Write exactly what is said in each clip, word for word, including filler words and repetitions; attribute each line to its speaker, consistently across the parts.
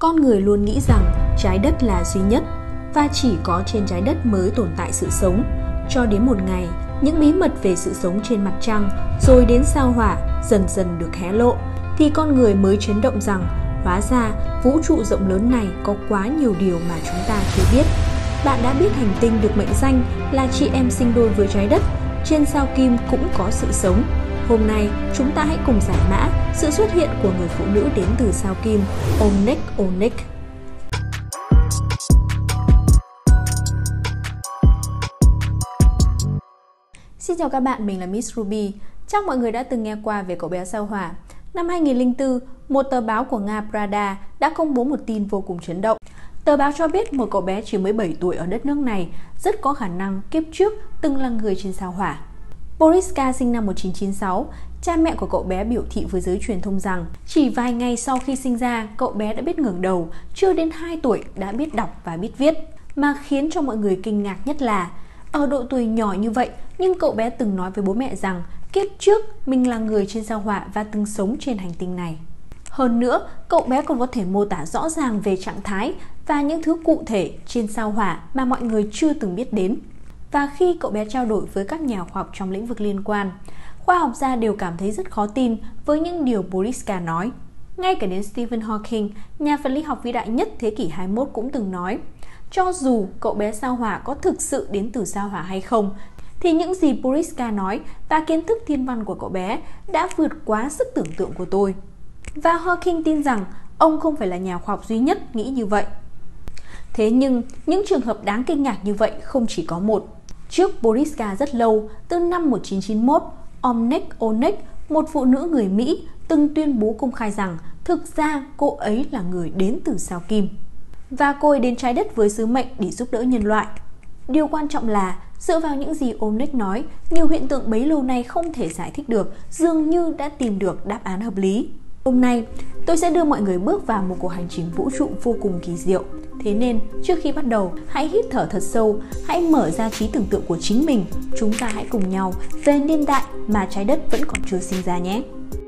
Speaker 1: Con người luôn nghĩ rằng trái đất là duy nhất và chỉ có trên trái đất mới tồn tại sự sống. Cho đến một ngày, những bí mật về sự sống trên mặt trăng rồi đến sao Hỏa dần dần được hé lộ, thì con người mới chấn động rằng hóa ra vũ trụ rộng lớn này có quá nhiều điều mà chúng ta chưa biết. Bạn đã biết hành tinh được mệnh danh là chị em sinh đôi với trái đất, trên sao Kim cũng có sự sống. Hôm nay, chúng ta hãy cùng giải mã sự xuất hiện của người phụ nữ đến từ sao Kim, Onex Onex. Xin chào các bạn, mình là Miss Ruby. Chắc mọi người đã từng nghe qua về cậu bé sao Hỏa. Năm hai nghìn lẻ bốn, một tờ báo của Nga Pravda đã công bố một tin vô cùng chấn động. Tờ báo cho biết một cậu bé chỉ mới bảy tuổi ở đất nước này rất có khả năng kiếp trước từng là người trên sao Hỏa. Boriska sinh năm một nghìn chín trăm chín mươi sáu, cha mẹ của cậu bé biểu thị với giới truyền thông rằng chỉ vài ngày sau khi sinh ra, cậu bé đã biết ngẩng đầu, chưa đến hai tuổi đã biết đọc và biết viết. Mà khiến cho mọi người kinh ngạc nhất là ở độ tuổi nhỏ như vậy, nhưng cậu bé từng nói với bố mẹ rằng kiếp trước mình là người trên sao Hỏa và từng sống trên hành tinh này. Hơn nữa, cậu bé còn có thể mô tả rõ ràng về trạng thái và những thứ cụ thể trên sao Hỏa mà mọi người chưa từng biết đến. Và khi cậu bé trao đổi với các nhà khoa học trong lĩnh vực liên quan, khoa học gia đều cảm thấy rất khó tin với những điều Boriska nói. Ngay cả đến Stephen Hawking, nhà vật lý học vĩ đại nhất thế kỷ hai mươi mốt cũng từng nói, cho dù cậu bé sao Hỏa có thực sự đến từ sao Hỏa hay không, thì những gì Boriska nói và kiến thức thiên văn của cậu bé đã vượt quá sức tưởng tượng của tôi. Và Hawking tin rằng ông không phải là nhà khoa học duy nhất nghĩ như vậy. Thế nhưng, những trường hợp đáng kinh ngạc như vậy không chỉ có một. Trước Boriska rất lâu, từ năm một nghìn chín trăm chín mươi mốt, Onex Onex, một phụ nữ người Mỹ, từng tuyên bố công khai rằng thực ra cô ấy là người đến từ sao Kim. Và cô ấy đến trái đất với sứ mệnh để giúp đỡ nhân loại. Điều quan trọng là, dựa vào những gì Onex nói, nhiều hiện tượng bấy lâu nay không thể giải thích được dường như đã tìm được đáp án hợp lý. Hôm nay, tôi sẽ đưa mọi người bước vào một cuộc hành trình vũ trụ vô cùng kỳ diệu. Thế nên, trước khi bắt đầu, hãy hít thở thật sâu, hãy mở ra trí tưởng tượng của chính mình. Chúng ta hãy cùng nhau về niên đại mà trái đất vẫn còn chưa sinh ra nhé.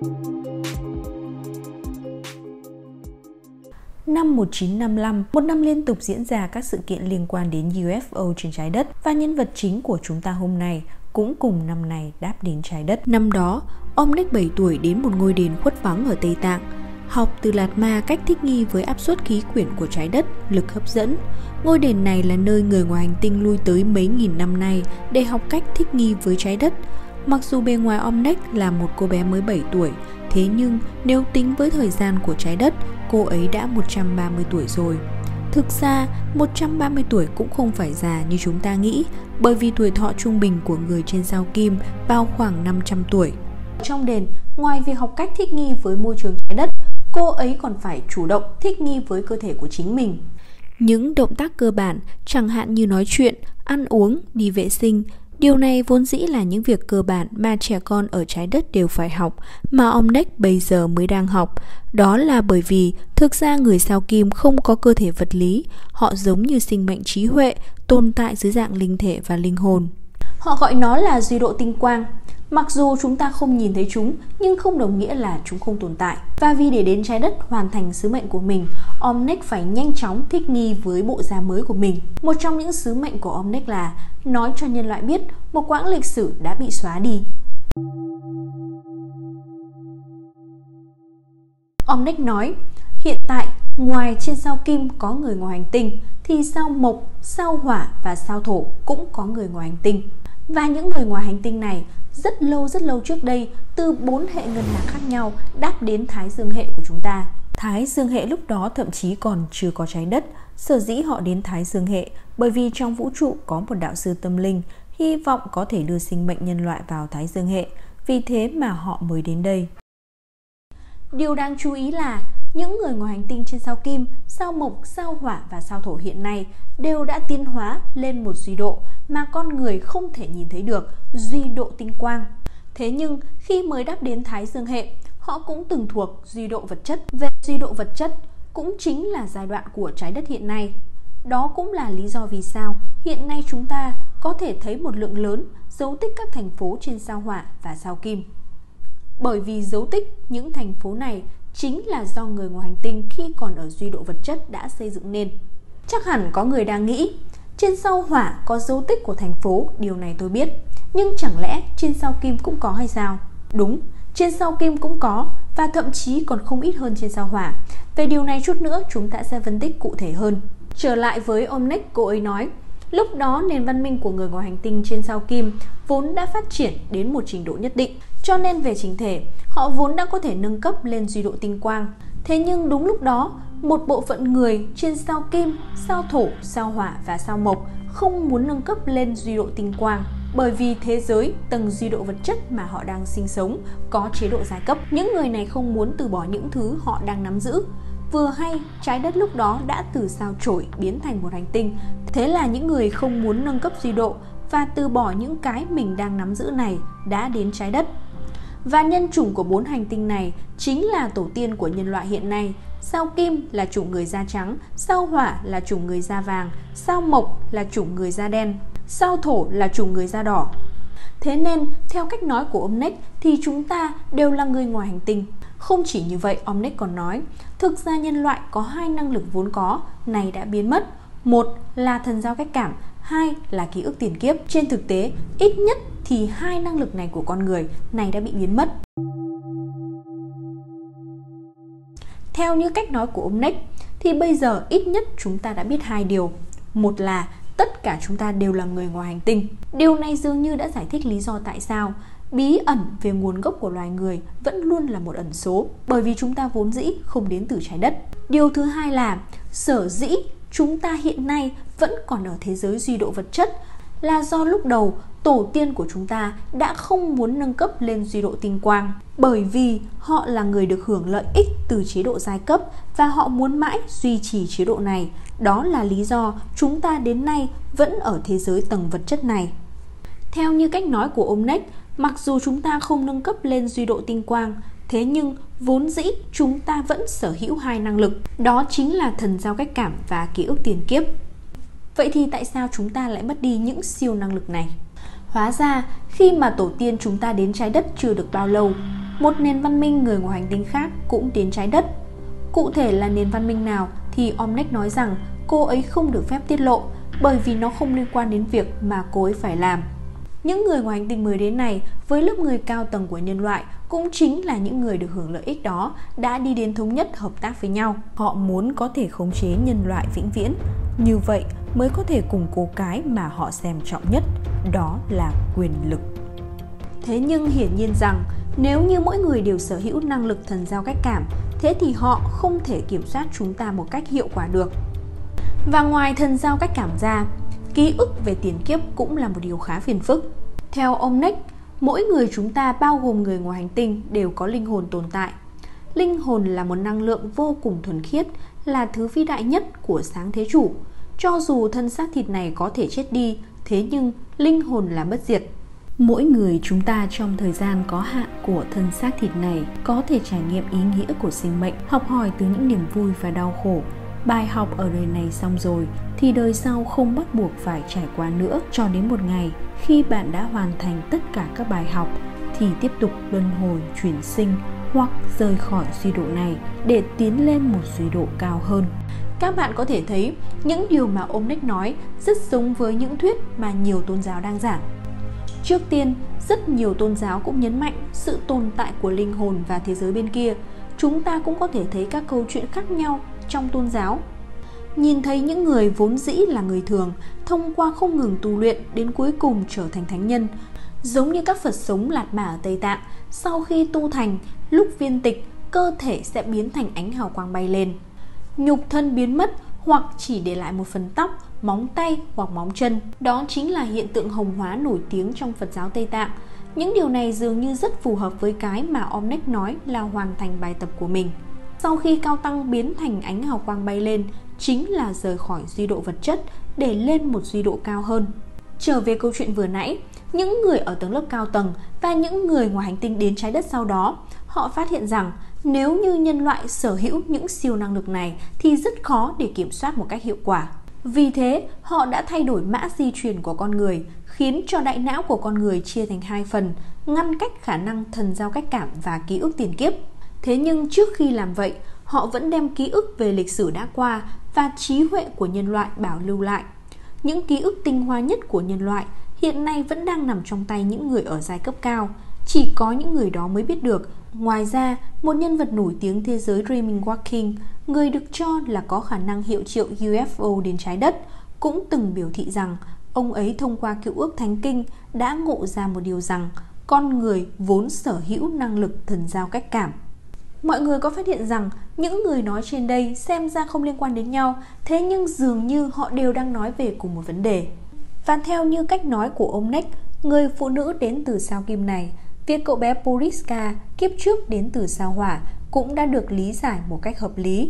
Speaker 1: Năm một nghìn chín trăm năm mươi lăm, một năm liên tục diễn ra các sự kiện liên quan đến u ép o trên trái đất, và nhân vật chính của chúng ta hôm nay cũng cùng năm này đáp đến trái đất. Năm đó, Onex bảy tuổi đến một ngôi đền khuất vắng ở Tây Tạng, học từ Lạt Ma cách thích nghi với áp suất khí quyển của trái đất, lực hấp dẫn. Ngôi đền này là nơi người ngoài hành tinh lui tới mấy nghìn năm nay để học cách thích nghi với trái đất. Mặc dù bề ngoài Onex là một cô bé mới bảy tuổi, thế nhưng nếu tính với thời gian của trái đất, cô ấy đã một trăm ba mươi tuổi rồi. Thực ra, một trăm ba mươi tuổi cũng không phải già như chúng ta nghĩ, bởi vì tuổi thọ trung bình của người trên sao Kim vào khoảng năm trăm tuổi. Trong đền, ngoài việc học cách thích nghi với môi trường trái đất, cô ấy còn phải chủ động thích nghi với cơ thể của chính mình. Những động tác cơ bản, chẳng hạn như nói chuyện, ăn uống, đi vệ sinh, điều này vốn dĩ là những việc cơ bản mà trẻ con ở trái đất đều phải học, mà Onex bây giờ mới đang học. Đó là bởi vì thực ra người sao Kim không có cơ thể vật lý, họ giống như sinh mệnh trí huệ, tồn tại dưới dạng linh thể và linh hồn. Họ gọi nó là duy độ tinh quang. Mặc dù chúng ta không nhìn thấy chúng, nhưng không đồng nghĩa là chúng không tồn tại. Và vì để đến trái đất hoàn thành sứ mệnh của mình, Onex phải nhanh chóng thích nghi với bộ da mới của mình. Một trong những sứ mệnh của Onex là nói cho nhân loại biết một quãng lịch sử đã bị xóa đi. Onex nói, hiện tại, ngoài trên sao Kim có người ngoài hành tinh, thì sao Mộc, sao Hỏa và sao Thổ cũng có người ngoài hành tinh. Và những người ngoài hành tinh này rất lâu rất lâu trước đây, từ bốn hệ ngân hà khác nhau đáp đến Thái Dương hệ của chúng ta. Thái Dương hệ lúc đó thậm chí còn chưa có trái đất. Sở dĩ họ đến Thái Dương hệ bởi vì trong vũ trụ có một đạo sư tâm linh hy vọng có thể đưa sinh mệnh nhân loại vào Thái Dương hệ, vì thế mà họ mới đến đây. Điều đáng chú ý là những người ngoài hành tinh trên sao Kim, sao Mộc, sao Hỏa và sao Thổ hiện nay đều đã tiến hóa lên một duy độ mà con người không thể nhìn thấy được, duy độ tinh quang. Thế nhưng khi mới đáp đến Thái Dương hệ, họ cũng từng thuộc duy độ vật chất. Về duy độ vật chất cũng chính là giai đoạn của trái đất hiện nay. Đó cũng là lý do vì sao hiện nay chúng ta có thể thấy một lượng lớn dấu tích các thành phố trên sao Hỏa và sao Kim. Bởi vì dấu tích những thành phố này chính là do người ngoài hành tinh khi còn ở duy độ vật chất đã xây dựng nên. Chắc hẳn có người đang nghĩ, trên sao Hỏa có dấu tích của thành phố, điều này tôi biết. Nhưng chẳng lẽ trên sao Kim cũng có hay sao? Đúng, trên sao Kim cũng có, và thậm chí còn không ít hơn trên sao Hỏa. Về điều này chút nữa chúng ta sẽ phân tích cụ thể hơn. Trở lại với Omnic, cô ấy nói, lúc đó nền văn minh của người ngoài hành tinh trên sao Kim vốn đã phát triển đến một trình độ nhất định, cho nên về trình thể, họ vốn đã có thể nâng cấp lên duy độ tinh quang. Thế nhưng đúng lúc đó, một bộ phận người trên sao Kim, sao Thổ, sao Hỏa và sao Mộc không muốn nâng cấp lên duy độ tinh quang, bởi vì thế giới tầng duy độ vật chất mà họ đang sinh sống có chế độ giai cấp. Những người này không muốn từ bỏ những thứ họ đang nắm giữ. Vừa hay trái đất lúc đó đã từ sao Chổi biến thành một hành tinh, thế là những người không muốn nâng cấp duy độ và từ bỏ những cái mình đang nắm giữ này đã đến trái đất. Và nhân chủng của bốn hành tinh này chính là tổ tiên của nhân loại hiện nay. Sao Kim là chủng người da trắng, sao Hỏa là chủng người da vàng, sao Mộc là chủng người da đen, sao Thổ là chủng người da đỏ. Thế nên, theo cách nói của Omnic thì chúng ta đều là người ngoài hành tinh. Không chỉ như vậy, Omnic còn nói, thực ra nhân loại có hai năng lực vốn có, này đã biến mất. Một là thần giao cách cảm, hai là ký ức tiền kiếp. Trên thực tế, ít nhất thì hai năng lực này của con người này đã bị biến mất. Theo như cách nói của ông Nick, thì bây giờ ít nhất chúng ta đã biết hai điều. Một là tất cả chúng ta đều là người ngoài hành tinh. Điều này dường như đã giải thích lý do tại sao bí ẩn về nguồn gốc của loài người vẫn luôn là một ẩn số, bởi vì chúng ta vốn dĩ không đến từ trái đất. Điều thứ hai là sở dĩ chúng ta hiện nay vẫn còn ở thế giới duy độ vật chất là do lúc đầu tổ tiên của chúng ta đã không muốn nâng cấp lên duy độ tinh quang, bởi vì họ là người được hưởng lợi ích từ chế độ giai cấp và họ muốn mãi duy trì chế độ này. Đó là lý do chúng ta đến nay vẫn ở thế giới tầng vật chất này. Theo như cách nói của ông Nick, mặc dù chúng ta không nâng cấp lên duy độ tinh quang, thế nhưng vốn dĩ chúng ta vẫn sở hữu hai năng lực, đó chính là thần giao cách cảm và ký ức tiền kiếp. Vậy thì tại sao chúng ta lại mất đi những siêu năng lực này? Hóa ra, khi mà tổ tiên chúng ta đến trái đất chưa được bao lâu, một nền văn minh người ngoài hành tinh khác cũng đến trái đất. Cụ thể là nền văn minh nào thì Omnic nói rằng cô ấy không được phép tiết lộ, bởi vì nó không liên quan đến việc mà cô ấy phải làm. Những người ngoài hành tinh mới đến này với lớp người cao tầng của nhân loại cũng chính là những người được hưởng lợi ích đó đã đi đến thống nhất hợp tác với nhau. Họ muốn có thể khống chế nhân loại vĩnh viễn, như vậy mới có thể củng cố cái mà họ xem trọng nhất, đó là quyền lực. Thế nhưng hiển nhiên rằng nếu như mỗi người đều sở hữu năng lực thần giao cách cảm, thế thì họ không thể kiểm soát chúng ta một cách hiệu quả được. Và ngoài thần giao cách cảm ra, ký ức về tiền kiếp cũng là một điều khá phiền phức. Theo ông Nick, mỗi người chúng ta bao gồm người ngoài hành tinh đều có linh hồn tồn tại. Linh hồn là một năng lượng vô cùng thuần khiết, là thứ vĩ đại nhất của sáng thế chủ. Cho dù thân xác thịt này có thể chết đi, thế nhưng linh hồn là bất diệt. Mỗi người chúng ta trong thời gian có hạn của thân xác thịt này có thể trải nghiệm ý nghĩa của sinh mệnh, học hỏi từ những niềm vui và đau khổ. Bài học ở đời này xong rồi thì đời sau không bắt buộc phải trải qua nữa, cho đến một ngày khi bạn đã hoàn thành tất cả các bài học thì tiếp tục luân hồi chuyển sinh hoặc rời khỏi duy độ này để tiến lên một duy độ cao hơn. Các bạn có thể thấy những điều mà ông Nick nói rất giống với những thuyết mà nhiều tôn giáo đang giảng. Trước tiên, rất nhiều tôn giáo cũng nhấn mạnh sự tồn tại của linh hồn và thế giới bên kia. Chúng ta cũng có thể thấy các câu chuyện khác nhau trong tôn giáo. Nhìn thấy những người vốn dĩ là người thường thông qua không ngừng tu luyện đến cuối cùng trở thành thánh nhân. Giống như các Phật sống Lạt Ma ở Tây Tạng, sau khi tu thành, lúc viên tịch, cơ thể sẽ biến thành ánh hào quang bay lên. Nhục thân biến mất hoặc chỉ để lại một phần tóc, móng tay hoặc móng chân. Đó chính là hiện tượng hồng hóa nổi tiếng trong Phật giáo Tây Tạng. Những điều này dường như rất phù hợp với cái mà Omnic nói là hoàn thành bài tập của mình. Sau khi cao tăng biến thành ánh hào quang bay lên, chính là rời khỏi duy độ vật chất để lên một duy độ cao hơn. Trở về câu chuyện vừa nãy, những người ở tầng lớp cao tầng và những người ngoài hành tinh đến trái đất sau đó, họ phát hiện rằng nếu như nhân loại sở hữu những siêu năng lực này thì rất khó để kiểm soát một cách hiệu quả. Vì thế, họ đã thay đổi mã di truyền của con người, khiến cho đại não của con người chia thành hai phần, ngăn cách khả năng thần giao cách cảm và ký ức tiền kiếp. Thế nhưng trước khi làm vậy, họ vẫn đem ký ức về lịch sử đã qua và trí huệ của nhân loại bảo lưu lại. Những ký ức tinh hoa nhất của nhân loại hiện nay vẫn đang nằm trong tay những người ở giai cấp cao. Chỉ có những người đó mới biết được. Ngoài ra, một nhân vật nổi tiếng thế giới Raymond Walking, người được cho là có khả năng hiệu triệu u ép ô đến trái đất, cũng từng biểu thị rằng ông ấy thông qua cựu ước thánh kinh đã ngộ ra một điều rằng con người vốn sở hữu năng lực thần giao cách cảm. Mọi người có phát hiện rằng những người nói trên đây xem ra không liên quan đến nhau, thế nhưng dường như họ đều đang nói về cùng một vấn đề. Và theo như cách nói của ông Nick, người phụ nữ đến từ sao Kim này, việc cậu bé Poriska kiếp trước đến từ sao Hỏa cũng đã được lý giải một cách hợp lý.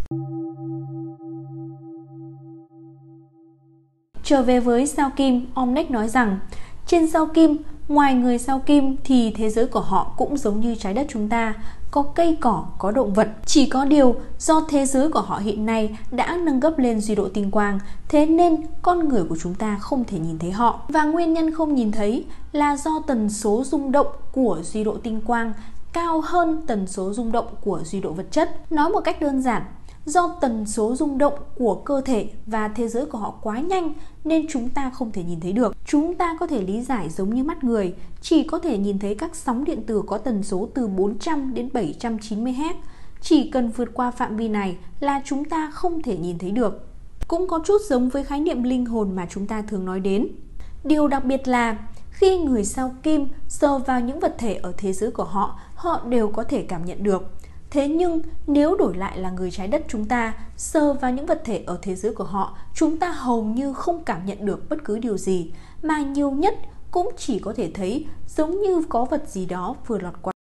Speaker 1: Trở về với sao Kim, ông Nick nói rằng trên sao Kim, ngoài người sao Kim thì thế giới của họ cũng giống như trái đất chúng ta, có cây cỏ, có động vật. Chỉ có điều do thế giới của họ hiện nay đã nâng cấp lên duy độ tinh quang, thế nên con người của chúng ta không thể nhìn thấy họ. Và nguyên nhân không nhìn thấy là do tần số rung động của duy độ tinh quang cao hơn tần số rung động của duy độ vật chất. Nói một cách đơn giản, do tần số rung động của cơ thể và thế giới của họ quá nhanh nên chúng ta không thể nhìn thấy được. Chúng ta có thể lý giải giống như mắt người, chỉ có thể nhìn thấy các sóng điện tử có tần số từ bốn trăm đến bảy trăm chín mươi héc. Chỉ cần vượt qua phạm vi này là chúng ta không thể nhìn thấy được. Cũng có chút giống với khái niệm linh hồn mà chúng ta thường nói đến. Điều đặc biệt là khi người sao Kim sờ vào những vật thể ở thế giới của họ, họ đều có thể cảm nhận được. Thế nhưng nếu đổi lại là người trái đất chúng ta sờ vào những vật thể ở thế giới của họ, chúng ta hầu như không cảm nhận được bất cứ điều gì, mà nhiều nhất cũng chỉ có thể thấy giống như có vật gì đó vừa lọt qua.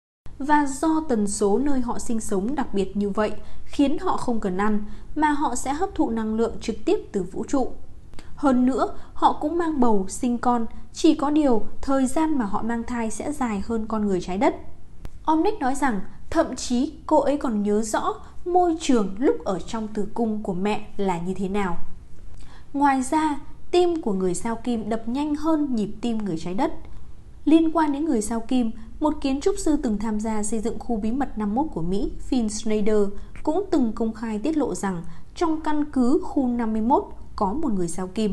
Speaker 1: Và do tần số nơi họ sinh sống đặc biệt như vậy khiến họ không cần ăn, mà họ sẽ hấp thụ năng lượng trực tiếp từ vũ trụ. Hơn nữa, họ cũng mang bầu, sinh con, chỉ có điều thời gian mà họ mang thai sẽ dài hơn con người trái đất. Ông Nick nói rằng thậm chí cô ấy còn nhớ rõ môi trường lúc ở trong tử cung của mẹ là như thế nào. Ngoài ra, tim của người sao Kim đập nhanh hơn nhịp tim người trái đất. Liên quan đến người sao Kim, một kiến trúc sư từng tham gia xây dựng khu bí mật năm mốt của Mỹ, Phil Schneider, cũng từng công khai tiết lộ rằng trong căn cứ khu năm mươi mốt có một người sao Kim.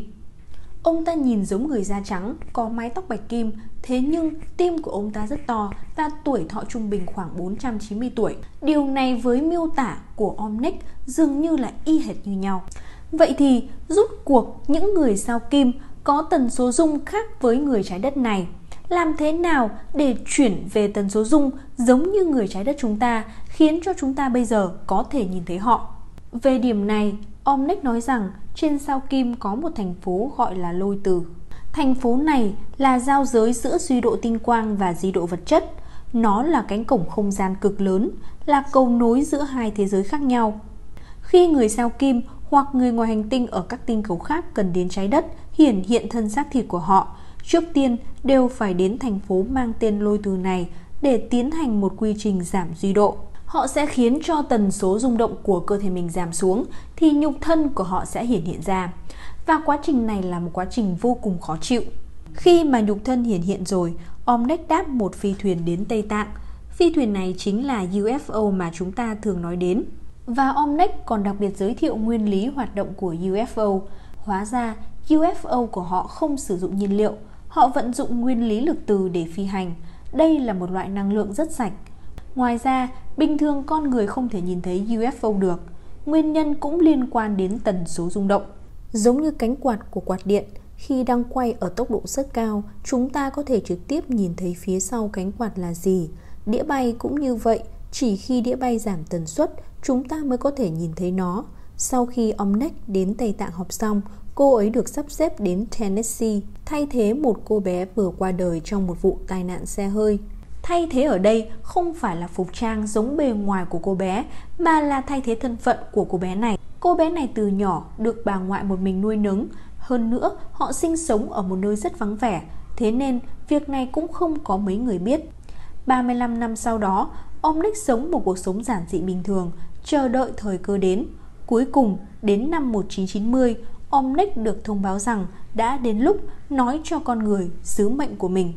Speaker 1: Ông ta nhìn giống người da trắng, có mái tóc bạch kim, thế nhưng tim của ông ta rất to và tuổi thọ trung bình khoảng bốn trăm chín mươi tuổi. Điều này với miêu tả của ông Nick dường như là y hệt như nhau. Vậy thì rút cuộc những người sao Kim có tần số rung khác với người trái đất này làm thế nào để chuyển về tần số rung giống như người trái đất chúng ta, khiến cho chúng ta bây giờ có thể nhìn thấy họ? Về điểm này, ông Nick nói rằng trên sao Kim có một thành phố gọi là Lôi Từ. Thành phố này là giao giới giữa duy độ tinh quang và duy độ vật chất. Nó là cánh cổng không gian cực lớn, là cầu nối giữa hai thế giới khác nhau. Khi người sao Kim hoặc người ngoài hành tinh ở các tinh cầu khác cần đến trái đất hiển hiện thân xác thịt của họ, trước tiên đều phải đến thành phố mang tên Lôi Từ này để tiến hành một quy trình giảm duy độ. Họ sẽ khiến cho tần số rung động của cơ thể mình giảm xuống thì nhục thân của họ sẽ hiển hiện ra. Và quá trình này là một quá trình vô cùng khó chịu. Khi mà nhục thân hiển hiện rồi, ông Nick đáp một phi thuyền đến Tây Tạng. Phi thuyền này chính là u ép ô mà chúng ta thường nói đến. Và ông Nick còn đặc biệt giới thiệu nguyên lý hoạt động của u ép ô. Hóa ra u ép ô của họ không sử dụng nhiên liệu, họ vận dụng nguyên lý lực từ để phi hành. Đây là một loại năng lượng rất sạch. Ngoài ra, bình thường con người không thể nhìn thấy u ép ô được. Nguyên nhân cũng liên quan đến tần số rung động. Giống như cánh quạt của quạt điện, khi đang quay ở tốc độ rất cao, chúng ta có thể trực tiếp nhìn thấy phía sau cánh quạt là gì. Đĩa bay cũng như vậy, chỉ khi đĩa bay giảm tần suất, chúng ta mới có thể nhìn thấy nó. Sau khi ông Nick đến Tây Tạng học xong, cô ấy được sắp xếp đến Tennessee, thay thế một cô bé vừa qua đời trong một vụ tai nạn xe hơi. Thay thế ở đây không phải là phục trang giống bề ngoài của cô bé, mà là thay thế thân phận của cô bé này. Cô bé này từ nhỏ được bà ngoại một mình nuôi nấng. Hơn nữa, họ sinh sống ở một nơi rất vắng vẻ, thế nên việc này cũng không có mấy người biết. ba mươi lăm năm sau đó, ông Nick sống một cuộc sống giản dị bình thường, chờ đợi thời cơ đến. Cuối cùng, đến năm một nghìn chín trăm chín mươi, ông Nick được thông báo rằng đã đến lúc nói cho con người sứ mệnh của mình.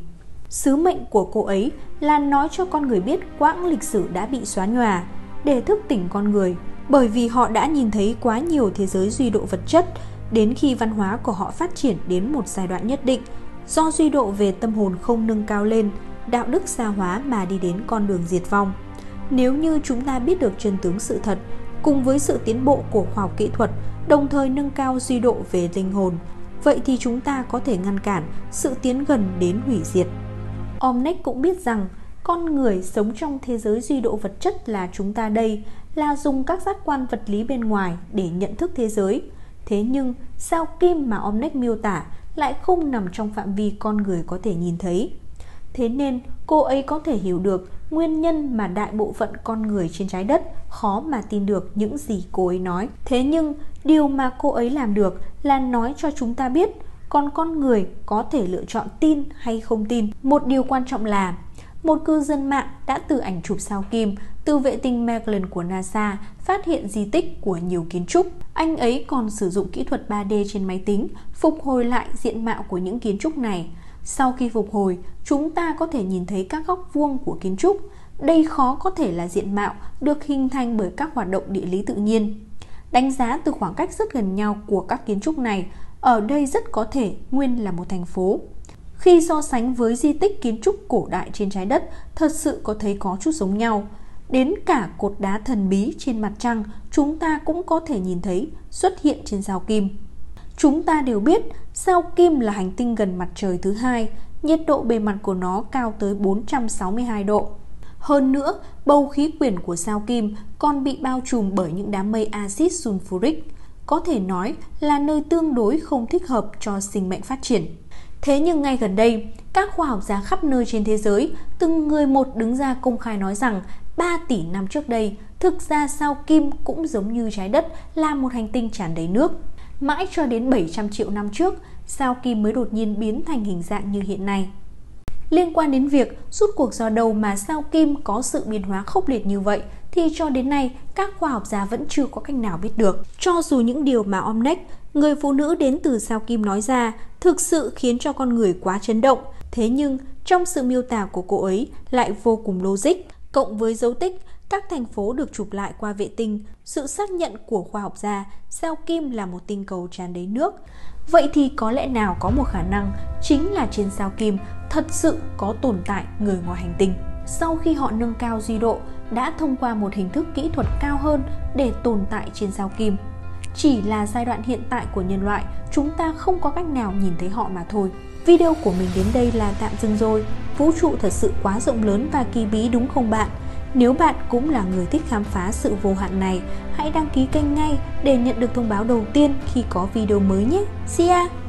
Speaker 1: Sứ mệnh của cô ấy là nói cho con người biết quãng lịch sử đã bị xóa nhòa, để thức tỉnh con người, bởi vì họ đã nhìn thấy quá nhiều thế giới duy độ vật chất, đến khi văn hóa của họ phát triển đến một giai đoạn nhất định, do duy độ về tâm hồn không nâng cao lên, đạo đức sa hóa mà đi đến con đường diệt vong. Nếu như chúng ta biết được chân tướng sự thật, cùng với sự tiến bộ của khoa học kỹ thuật, đồng thời nâng cao duy độ về linh hồn, vậy thì chúng ta có thể ngăn cản sự tiến gần đến hủy diệt. Omneck cũng biết rằng con người sống trong thế giới duy độ vật chất là chúng ta đây, là dùng các giác quan vật lý bên ngoài để nhận thức thế giới. Thế nhưng sao kim mà Omneck miêu tả lại không nằm trong phạm vi con người có thể nhìn thấy. Thế nên cô ấy có thể hiểu được nguyên nhân mà đại bộ phận con người trên trái đất khó mà tin được những gì cô ấy nói. Thế nhưng điều mà cô ấy làm được là nói cho chúng ta biết, còn con người có thể lựa chọn tin hay không tin. Một điều quan trọng là một cư dân mạng đã từ ảnh chụp sao kim từ vệ tinh Magellan của NASA phát hiện di tích của nhiều kiến trúc. Anh ấy còn sử dụng kỹ thuật ba D trên máy tính phục hồi lại diện mạo của những kiến trúc này. Sau khi phục hồi, chúng ta có thể nhìn thấy các góc vuông của kiến trúc. Đây khó có thể là diện mạo được hình thành bởi các hoạt động địa lý tự nhiên. Đánh giá từ khoảng cách rất gần nhau của các kiến trúc này, ở đây rất có thể nguyên là một thành phố. Khi so sánh với di tích kiến trúc cổ đại trên trái đất, thật sự có thấy có chút giống nhau. Đến cả cột đá thần bí trên mặt trăng, chúng ta cũng có thể nhìn thấy xuất hiện trên sao kim. Chúng ta đều biết sao kim là hành tinh gần mặt trời thứ hai, nhiệt độ bề mặt của nó cao tới bốn trăm sáu mươi hai độ. Hơn nữa, bầu khí quyển của sao kim còn bị bao trùm bởi những đám mây axit sulfuric, có thể nói là nơi tương đối không thích hợp cho sinh mệnh phát triển. Thế nhưng ngay gần đây, các khoa học gia khắp nơi trên thế giới từng người một đứng ra công khai nói rằng ba tỷ năm trước đây, thực ra sao kim cũng giống như trái đất là một hành tinh tràn đầy nước. Mãi cho đến bảy trăm triệu năm trước, sao kim mới đột nhiên biến thành hình dạng như hiện nay. Liên quan đến việc rốt cuộc do đâu mà sao kim có sự biến hóa khốc liệt như vậy thì cho đến nay các khoa học gia vẫn chưa có cách nào biết được. Cho dù những điều mà Omneck, người phụ nữ đến từ sao kim nói ra, thực sự khiến cho con người quá chấn động, thế nhưng trong sự miêu tả của cô ấy lại vô cùng logic, cộng với dấu tích các thành phố được chụp lại qua vệ tinh, sự xác nhận của khoa học gia sao kim là một tinh cầu tràn đầy nước. Vậy thì có lẽ nào có một khả năng chính là trên sao kim thật sự có tồn tại người ngoài hành tinh. Sau khi họ nâng cao duy độ, đã thông qua một hình thức kỹ thuật cao hơn để tồn tại trên sao kim. Chỉ là giai đoạn hiện tại của nhân loại, chúng ta không có cách nào nhìn thấy họ mà thôi. Video của mình đến đây là tạm dừng rồi. Vũ trụ thật sự quá rộng lớn và kỳ bí đúng không bạn? Nếu bạn cũng là người thích khám phá sự vô hạn này, hãy đăng ký kênh ngay để nhận được thông báo đầu tiên khi có video mới nhé. See ya!